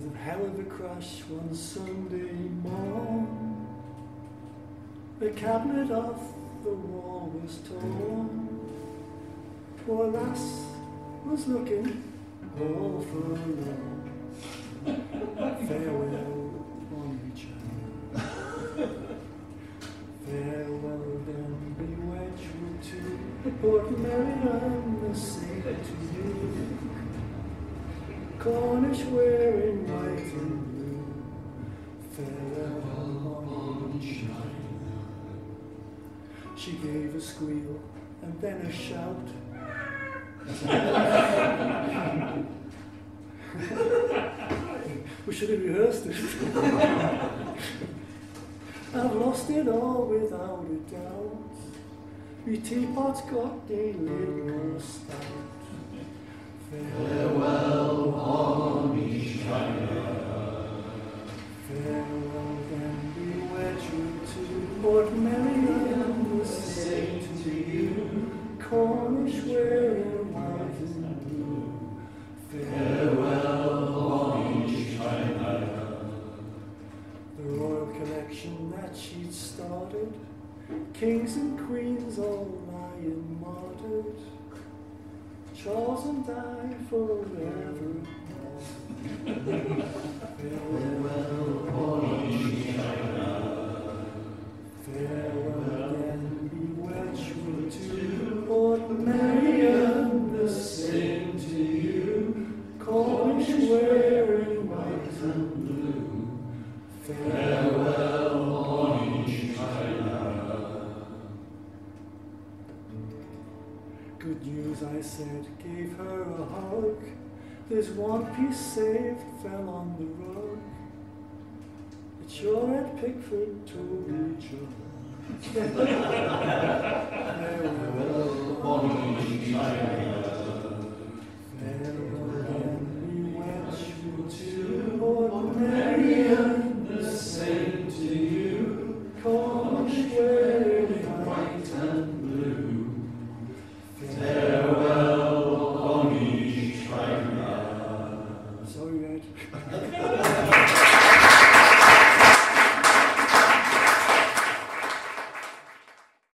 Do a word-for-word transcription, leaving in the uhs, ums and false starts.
a hell of a crash one Sunday morn. The cabinet off the wall was torn. Poor lass was looking all forlorn. Farewell, Bonny child. Farewell, then be wed true to Port Marion, the same to you. Cornish wearing white and blue. Farewell, Bonny child. She gave a squeal and then a shout. We should have rehearsed it. I've lost it all without a doubt. Me teapot's got the lid more stout. Farewell, Bonny child. Farewell, then be wed true to Port Marion, the same to you. Cornish wearing white and blue. Farewell, Bonny child. The royal collection that she'd started, kings and queens all lying martyred. Charles and I forever. Farewell, Bonny child. Farewell, then be wed true to Port Marion, the same to you. Cornish wearing white and blue. Farewell, Bonny child. Good news, I said, gave her a hug. There's one piece saved, fell on the rug. It's your at Pickford told me John. Farewell, Bonny child.